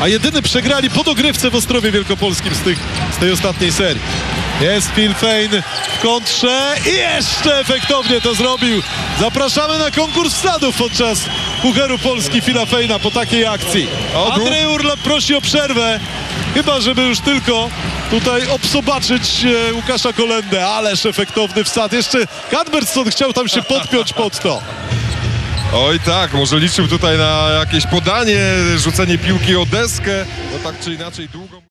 a jedyny przegrali po dogrywce w Ostrowie Wielkopolskim z tej ostatniej serii. Jest Phil Fein w kontrze i jeszcze efektownie to zrobił. Zapraszamy na konkurs wsadów podczas Pucharu Polski Phila Feina po takiej akcji. Andrzej Urlop prosi o przerwę, chyba żeby już tylko tutaj obsobaczyć Łukasza Kolendę. Ależ efektowny wsad. Jeszcze Cadbertson chciał tam się podpiąć pod to. Oj tak, może liczył tutaj na jakieś podanie, rzucenie piłki o deskę, no tak czy inaczej długo.